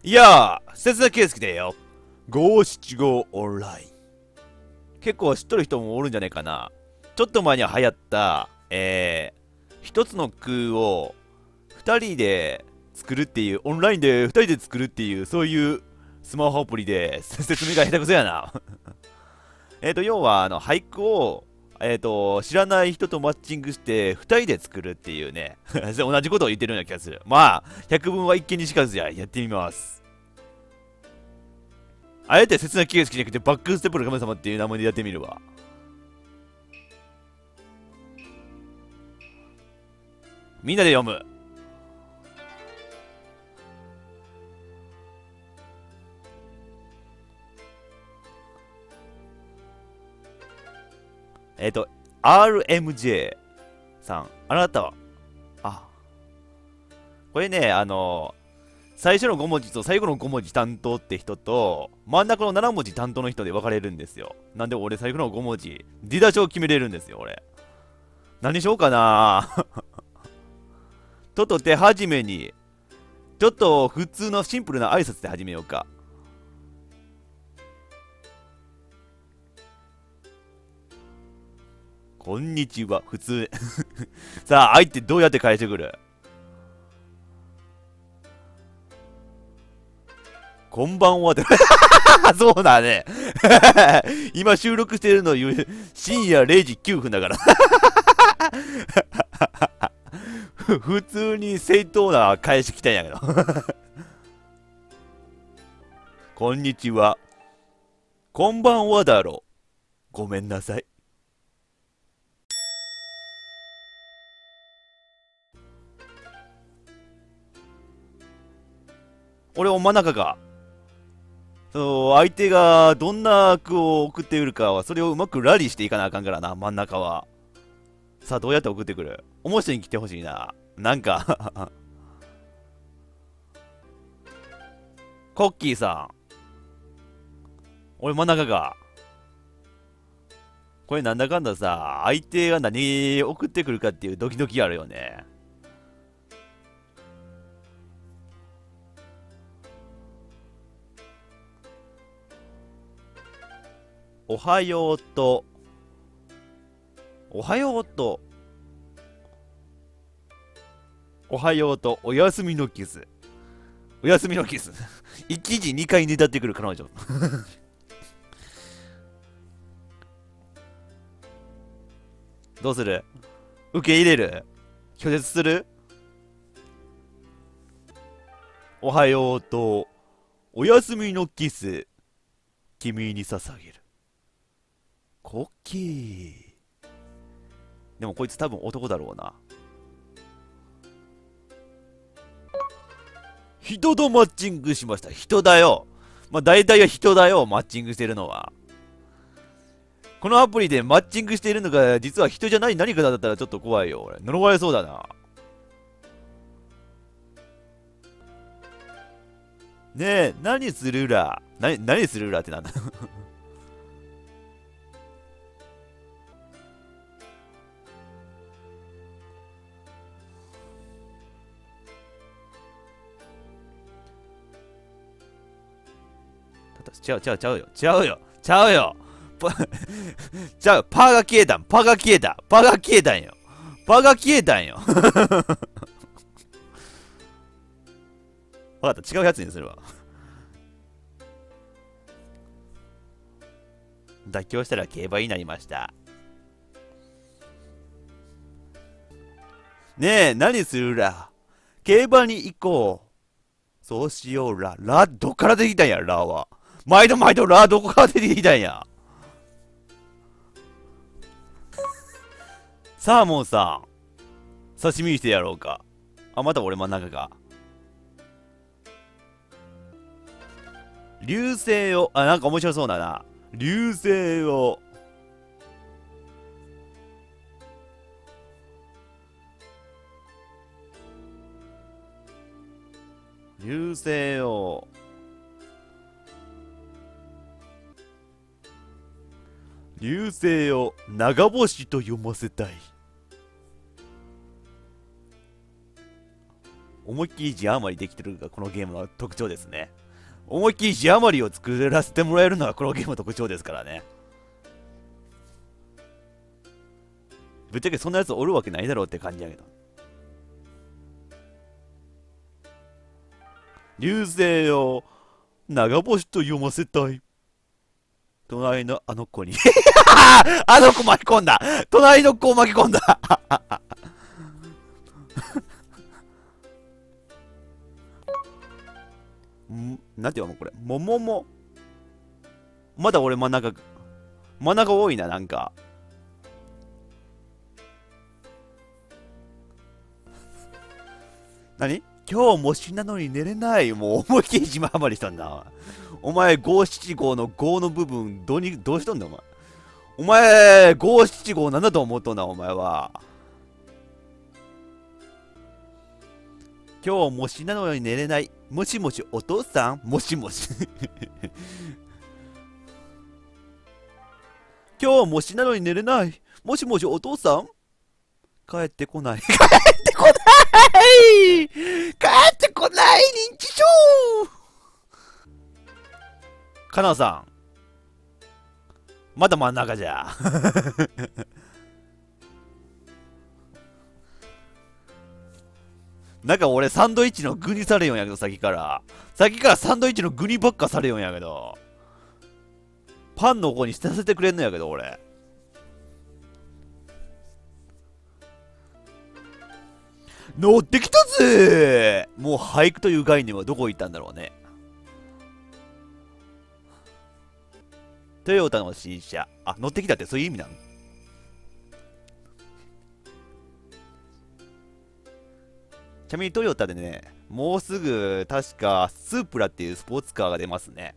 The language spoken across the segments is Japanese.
いやー、節田圭介だよ。五七五オンライン。結構知っとる人もおるんじゃないかな。ちょっと前に流行った、一つの句を二人で作るっていう、オンラインで二人で作るっていう、そういうスマホアプリで説明が下手くそやな。要は、俳句を、知らない人とマッチングして、二人で作るっていうね。同じことを言ってるような気がする。まあ、百聞は一見にしかずや、やってみます。あえて切な形式じゃなくて、バックステップの神様っていう名前でやってみるわ。みんなで読む。RMJ さん。あなたは、あ、これね、最初の5文字と最後の5文字担当って人と、真ん中の7文字担当の人で分かれるんですよ。なんで俺最後の5文字、出だしを決めれるんですよ、俺。何しようかなちょっと手始めに、ちょっと普通のシンプルな挨拶で始めようか。こんにちは、普通。さあ、相手どうやって返してくる？こんばんはって。そうだね。今収録してるの深夜0時9分だから。普通に正当な返し来たんやけど。こんにちは。こんばんはだろ。ごめんなさい。俺、お真ん中か。そう、相手がどんな句を送ってくるかは、それをうまくラリーしていかなあかんからな、真ん中は。さあ、どうやって送ってくる？面白いに来てほしいな。なんかコッキーさん。俺真ん中か。これなんだかんださ、相手が何送ってくるかっていうドキドキあるよね。おはようと、おはようと、おはようと、おやすみのキス。おやすみのキス。1時2回寝たってくる彼女。どうする？受け入れる？拒絶する？おはようと、おやすみのキス、君に捧げる。コッキー。でもこいつ多分男だろうな。人とマッチングしました。人だよ。まあ大体は人だよ、マッチングしてるのは。このアプリでマッチングしているのが実は人じゃない何かだったらちょっと怖いよ、俺。呪われそうだな。ねえ、何するら何するらってなんだ？ちゃうちゃうちゃうよ。ちゃうよ。ちゃうよ。ちゃう。パーが消えたん。パーが消えた。パーが消えたんよ。パーが消えたんよ。わかった。違うやつにするわ。妥協したら競馬になりました。ねえ、何するら？競馬に行こう。そうしようら。ら、どっから出てきたんや、らは。毎度毎度ら、どこから出てきたんや。サーモンさん、刺身にしてやろうか。あ、また俺真ん中か。流星を、あ、なんか面白そうだな。流星を、流星を、流星を長星と読ませたい。 思いっきり字余りできてるのがこのゲームの特徴ですね。思いっきり字余りを作らせてもらえるのがこのゲームの特徴ですからね。ぶっちゃけそんなやつおるわけないだろうって感じやけど。流星を長星と読ませたい。隣のあの子にあの子巻き込んだ。隣の子を巻き込んだなんていうのこれ。桃も。まだ俺真ん中多いな、なんか。何今日模試なのに寝れない。もう思いっきり島ハマりしたんだ。お前、五七五の五の部分、どうしとんだ、お前。お前、五七五なんだと思っとんだ、お前は。今日模試なのに寝れない。もしもし、お父さんもしもし。今日模試なのに寝れない。もしもし、お父さん帰ってこない。帰ってこない帰ってこない認知症かなさん。まだ真ん中じゃ。なんか俺サンドイッチの具にされよんやけど、さっきから。さっきからサンドイッチの具にばっかされよんやけど。パンの方に捨てさせてくれんのやけど、俺。乗ってきたぜもう俳句という概念はどこ行ったんだろうね。トヨタの新車。あ、乗ってきたってそういう意味なの？ちなみにトヨタでね、もうすぐ確かスープラっていうスポーツカーが出ますね。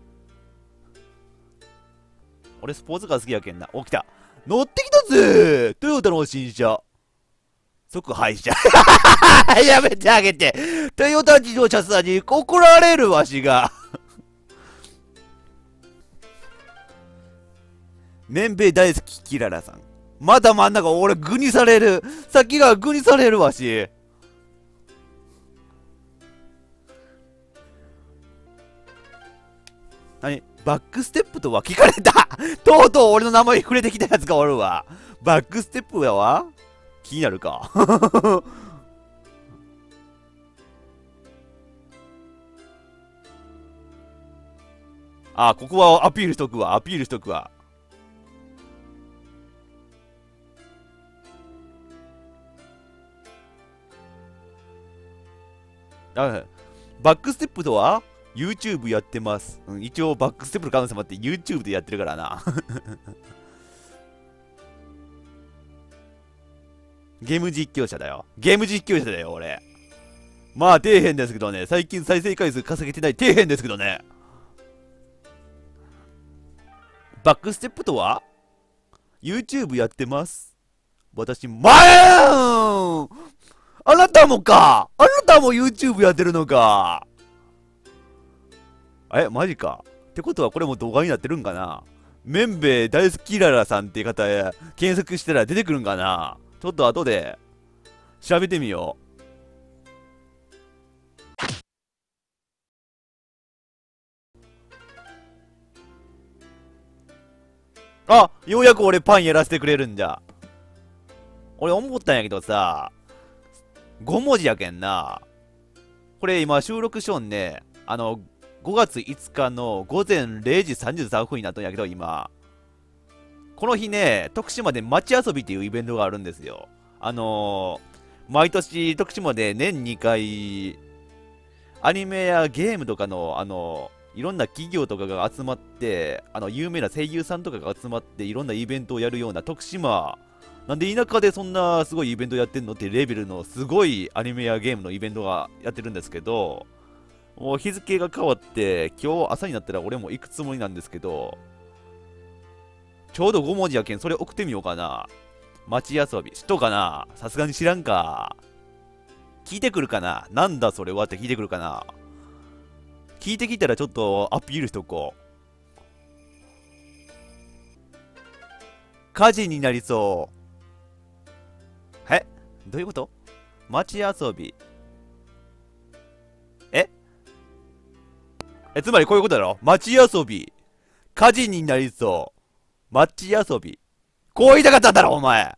俺スポーツカー好きやけんな。お、来た。乗ってきたぜトヨタの新車。即廃車。やめてあげて。トヨタ自動車さんに怒られるわしが。麺べい大好きキララさん。まだ真ん中俺具にされる。さっきが具にされるわし。何バックステップとは聞かれたとうとう俺の名前触れてきたやつがおるわ。バックステップやわ気になるかあ、ここはアピールしとくわ。アピールしとくわ。あ、バックステップとは YouTube やってます。うん、一応バックステップの可能性もあって YouTube でやってるからな。ゲーム実況者だよ。ゲーム実況者だよ、俺。まあ、底辺ですけどね。最近再生回数稼げてない底辺ですけどね。バックステップとは ?YouTube やってます。私、あなたもかあなたも YouTube やってるのかマジか。ってことはこれも動画になってるんかな。麺べい大好きララさんっていう方検索したら出てくるんかな。ちょっと後で調べてみよう。あ、ようやく俺パンやらせてくれるんじゃ。俺思ったんやけどさ、5文字やけんな。これ今収録しよんね。5月5日の午前0時33分になったんやけど、今。この日ね、徳島で街遊びっていうイベントがあるんですよ。毎年徳島で年2回、アニメやゲームとかの、いろんな企業とかが集まって、有名な声優さんとかが集まって、いろんなイベントをやるような徳島、なんで田舎でそんなすごいイベントやってんのってレベルのすごいアニメやゲームのイベントがやってるんですけど、もう日付が変わって、今日朝になったら俺も行くつもりなんですけど、ちょうど5文字やけん、それ送ってみようかな。街遊び。知っとうかなさすがに知らんか。聞いてくるかななんだそれはって聞いてくるかな。聞いてきたらちょっとアピールしとこう。火事になりそう。どういうこと街遊び。 つまりこういうことだろ。街遊び。火事になりそう。街遊び。こう言いたかったんだろ、お前。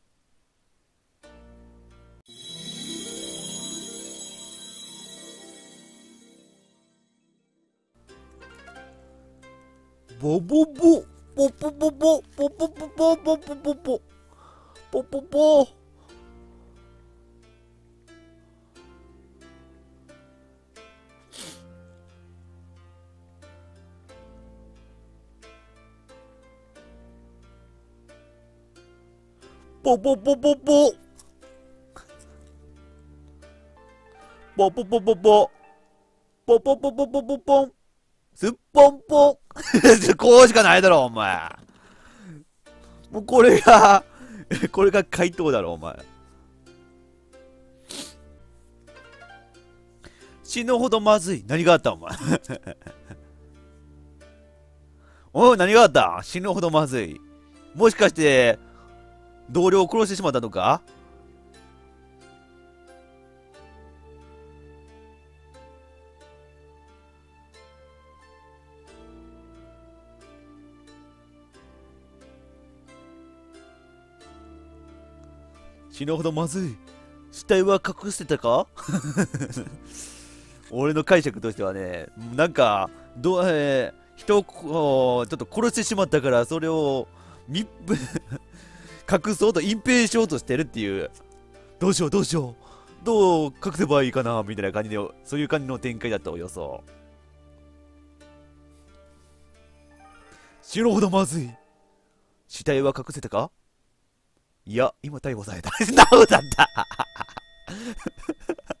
ボボボ。ポポポポ。ポポポポ。ポポポポ。ポポポ。ポポポポポ。ポポポポポ。ポポポポポポポン。すっぽんぽん。こうしかないだろ、お前。もうこれがこれが回答だろ、お前。死ぬほどまずい。何があった、お前。おい、何があった？死ぬほどまずい。もしかして、同僚を殺してしまったのか？死ぬほどまずい。死体は隠してたか？俺の解釈としてはね、なんか、人をちょっと殺してしまったから、それを密隠そうと隠蔽しようとしてるっていう。どうしようどうしよう。どう隠せばいいかなみたいな感じで、そういう感じの展開だったおよそ。死ぬほどまずい。死体は隠せたか？いや、今逮捕された。なおだった。